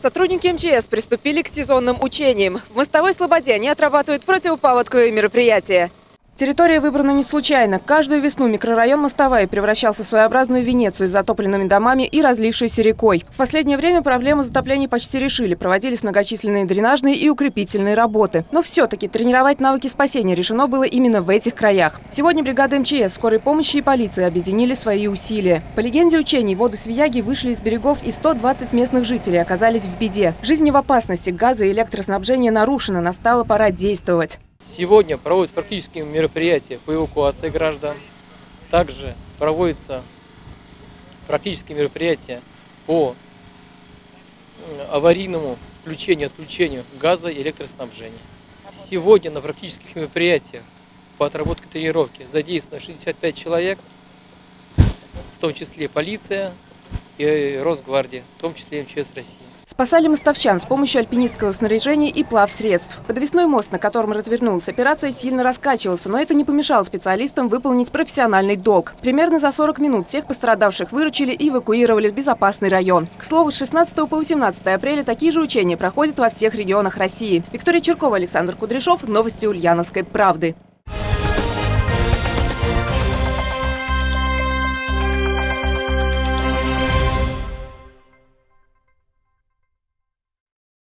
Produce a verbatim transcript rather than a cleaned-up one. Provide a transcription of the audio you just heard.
Сотрудники эм че эс приступили к сезонным учениям. В Мостовой Слободе они отрабатывают противопаводковые мероприятия. Территория выбрана не случайно. Каждую весну микрорайон Мостовая превращался в своеобразную Венецию с затопленными домами и разлившейся рекой. В последнее время проблему затопления почти решили. Проводились многочисленные дренажные и укрепительные работы. Но все-таки тренировать навыки спасения решено было именно в этих краях. Сегодня бригады эм че эс, скорой помощи и полиции объединили свои усилия. По легенде учений, воды Свияги вышли из берегов, и сто двадцать местных жителей оказались в беде. Жизнь в опасности, газо- и электроснабжение нарушено, настала пора действовать. Сегодня проводятся практические мероприятия по эвакуации граждан. Также проводятся практические мероприятия по аварийному включению и отключению газа и электроснабжения. Сегодня на практических мероприятиях по отработке тренировки задействовано шестьдесят пять человек, в том числе полиция и Росгвардия, в том числе эм че эс России. Спасали мостовчан с помощью альпинистского снаряжения и плавсредств. Подвесной мост, на котором развернулась операция, сильно раскачивался, но это не помешало специалистам выполнить профессиональный долг. Примерно за сорок минут всех пострадавших выручили и эвакуировали в безопасный район. К слову, с шестнадцатого по восемнадцатое апреля такие же учения проходят во всех регионах России. Виктория Черкова, Александр Кудряшов. Новости Ульяновской правды.